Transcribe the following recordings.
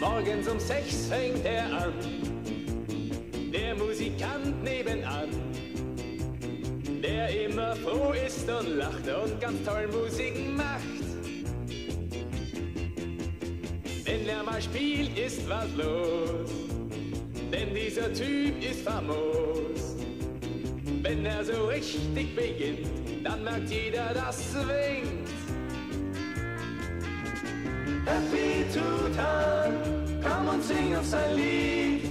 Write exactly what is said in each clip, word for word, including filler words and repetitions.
Morgens um sechs fängt er an, der Musikant nebenan, der immer froh ist und lacht und ganz toll Musik macht. Wenn er mal spielt, ist was los, denn dieser Typ ist famos. Wenn er so richtig beginnt, dann merkt jeder, das swingt. Happy Tutan, komm und sing uns ein Lied.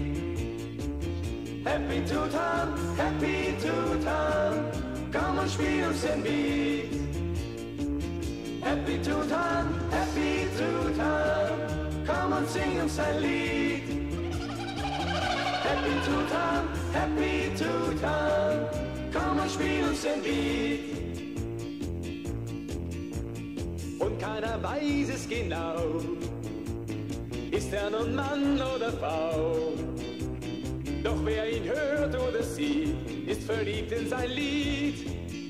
Happy Tutan, Happy Tutan, komm und spiel uns den Beat. Happy Tutan, Happy Tutan, komm und sing uns ein Lied. Happy Tutan, Happy Tutan, komm und spiel uns den Beat. Und keiner weiß es genau, ist er nun Mann oder Frau. Doch wer ihn hört oder sieht, ist verliebt in sein Lied.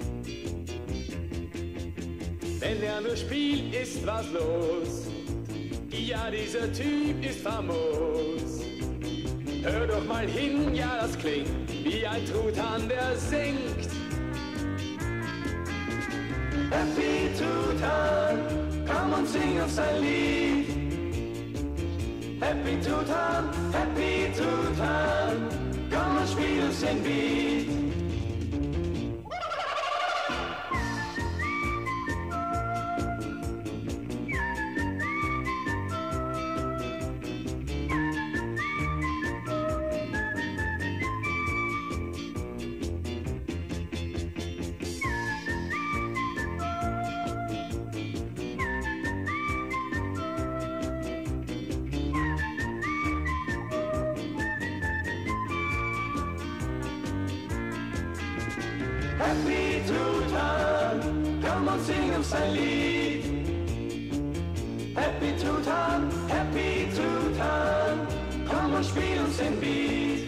Wenn er nur spielt, ist was los. Ja, dieser Typ ist famos. Hör doch mal hin, ja, das klingt wie ein Truthahn, der singt. Happy Tutan, komm und sing uns ein Lied. Happy Tutan, Happy Tutan, komm und spiel uns den Beat. Happy Tutan, komm und sing uns ein Lied. Happy Tutan, Happy Tutan, komm und spiel uns den Beat.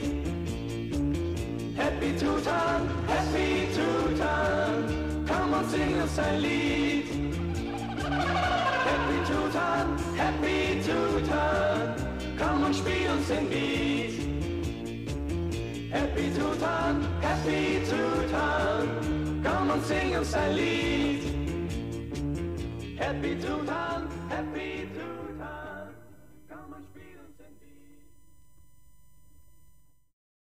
Happy Tutan, Happy Tutan, komm und sing uns ein Lied. Happy Tutan, Happy Tutan, komm und spiel uns den Beat. Happy Tutan, Happy Tutan, komm und sing uns ein Lied. Happy Tutan.